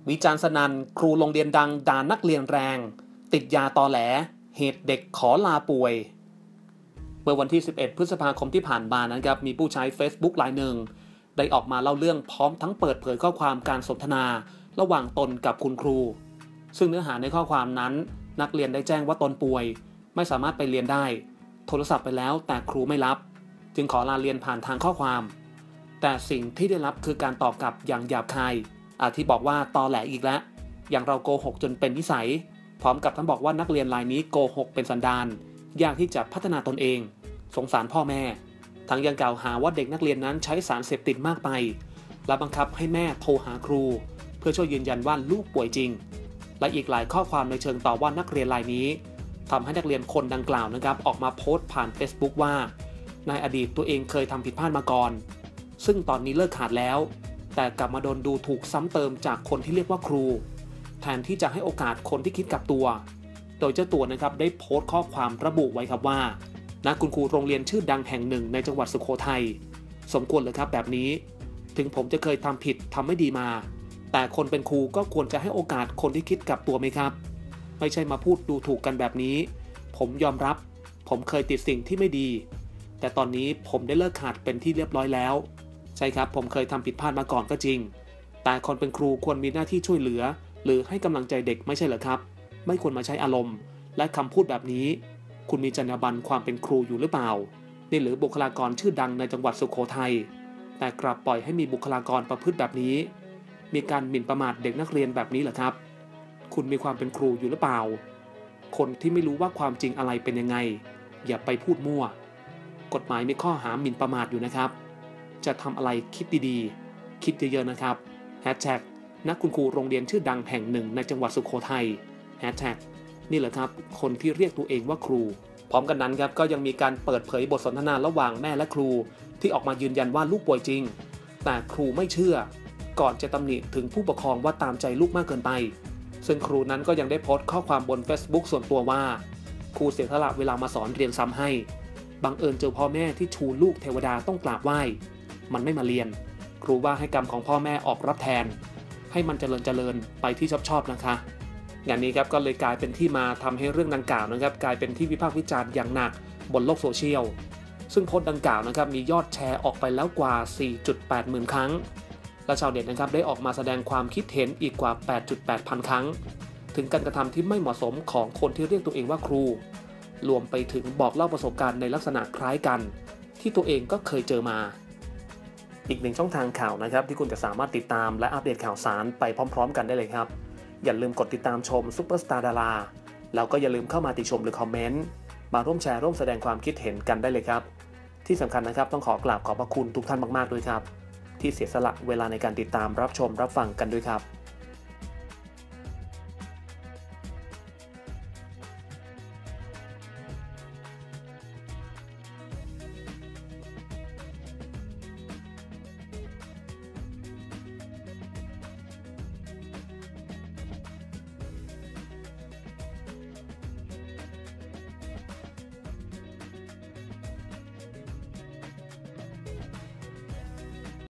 วิจารณ์สนั่นครูโรงเรียนดังด่านักเรียนแรงติดยาตอแหลเหตุเด็กขอลาป่วยเมื่อวันที่11พฤษภาคมที่ผ่านมานะครับมีผู้ใช้ Facebook รายหนึ่งได้ออกมาเล่าเรื่องพร้อมทั้งเปิดเผยข้อความการสนทนาระหว่างตนกับคุณครูซึ่งเนื้อหาในข้อความนั้นนักเรียนได้แจ้งว่าตนป่วยไม่สามารถไปเรียนได้โทรศัพท์ไปแล้วแต่ครูไม่รับจึงขอลาเรียนผ่านทางข้อความแต่สิ่งที่ได้รับคือการตอบกลับอย่างหยาบคายที่บอกว่าตอแหลอีกแล้วอย่างเราโกหกจนเป็นนิสัยพร้อมกับทั้งบอกว่านักเรียนรายนี้โกหกเป็นสันดานยากที่จะพัฒนาตนเองสงสารพ่อแม่ทั้งยังกล่าวหาว่าเด็กนักเรียนนั้นใช้สารเสพติดมากไปและบังคับให้แม่โทรหาครูเพื่อช่วยยืนยันว่าลูกป่วยจริงและอีกหลายข้อความในเชิงต่อว่านักเรียนรายนี้ทำให้นักเรียนคนดังกล่าวนะครับออกมาโพสต์ผ่าน Facebook ว่าในอดีตตัวเองเคยทำผิดพลาดมาก่อนซึ่งตอนนี้เลิกขาดแล้วแต่กลับมาโดนดูถูกซ้ำเติมจากคนที่เรียกว่าครูแทนที่จะให้โอกาสคนที่คิดกลับตัวโดยเจ้าตัวนะครับได้โพสต์ข้อความระบุไว้ครับว่านักคุณครูโรงเรียนชื่อดังแห่งหนึ่งในจังหวัดสุโขทัยสมควรเลยครับแบบนี้ถึงผมจะเคยทำผิดทำไม่ดีมาแต่คนเป็นครูก็ควรจะให้โอกาสคนที่คิดกลับตัวไหมครับไม่ใช่มาพูดดูถูกกันแบบนี้ผมยอมรับผมเคยติดสิ่งที่ไม่ดีแต่ตอนนี้ผมได้เลิกขาดเป็นที่เรียบร้อยแล้วใช่ครับผมเคยทำผิดพลาดมาก่อนก็จริงแต่คนเป็นครูควรมีหน้าที่ช่วยเหลือหรือให้กำลังใจเด็กไม่ใช่เหรอครับไม่ควรมาใช้อารมณ์และคำพูดแบบนี้คุณมีจรรยาบรรณความเป็นครูอยู่หรือเปล่านี่หรือบุคลากรชื่อดังในจังหวัดสุโขทัยแต่กลับปล่อยให้มีบุคลากรประพฤติแบบนี้มีการหมิ่นประมาทเด็กนักเรียนแบบนี้เหรอครับคุณมีความเป็นครูอยู่หรือเปล่าคนที่ไม่รู้ว่าความจริงอะไรเป็นยังไงอย่าไปพูดมั่วกฎหมายมีข้อหาหมิ่นประมาทอยู่นะครับจะทำอะไรคิดดีๆคิดเยอะๆนะครับนักคุณครูโรงเรียนชื่อดังแห่งหนึ่งในจังหวัดสุโขทัยนี่แหละครับคนที่เรียกตัวเองว่าครูพร้อมกันนั้นครับก็ยังมีการเปิดเผยบทสนทนาระหว่างแม่และครูที่ออกมายืนยันว่าลูกป่วยจริงแต่ครูไม่เชื่อก่อนจะตำหนิถึงผู้ปกครองว่าตามใจลูกมากเกินไปซึ่งครูนั้นก็ยังได้โพสต์ข้อความบน Facebook ส่วนตัวว่าครูเสียสละเวลามาสอนเรียนซ้ำให้บังเอิญเจอพ่อแม่ที่ชูลูกเทวดาต้องกราบไหว้มันไม่มาเรียนครูว่าให้กรรมของพ่อแม่ออกรับแทนให้มันเจริญไปที่ชอบนะคะงานนี้ครับก็เลยกลายเป็นที่มาทำให้เรื่องดังกล่าวนะครับกลายเป็นที่วิพากษ์วิจารณ์อย่างหนักบนโลกโซเชียลซึ่งโพสต์ดังกล่าวนะครับมียอดแชร์ออกไปแล้วกว่า 4.8 หมื่นครั้งและชาวเน็ตนะครับได้ออกมาแสดงความคิดเห็นอีกกว่า 8.8 พันครั้งถึงการกระทำที่ไม่เหมาะสมของคนที่เรียกตัวเองว่าครูรวมไปถึงบอกเล่าประสบการณ์ในลักษณะคล้ายกันที่ตัวเองก็เคยเจอมาอีกหนึ่งช่องทางข่าวนะครับที่คุณจะสามารถติดตามและอัปเดตข่าวสารไปพร้อมๆกันได้เลยครับอย่าลืมกดติดตามชมซุปเปอร์สตาร์ดาราแล้วก็อย่าลืมเข้ามาติชมหรือคอมเมนต์มาร่วมแชร์ร่วมแสดงความคิดเห็นกันได้เลยครับที่สำคัญนะครับต้องขอกราบขอบพระคุณทุกท่านมากๆด้วยครับที่เสียสละเวลาในการติดตามรับชมรับฟังกันด้วยครับ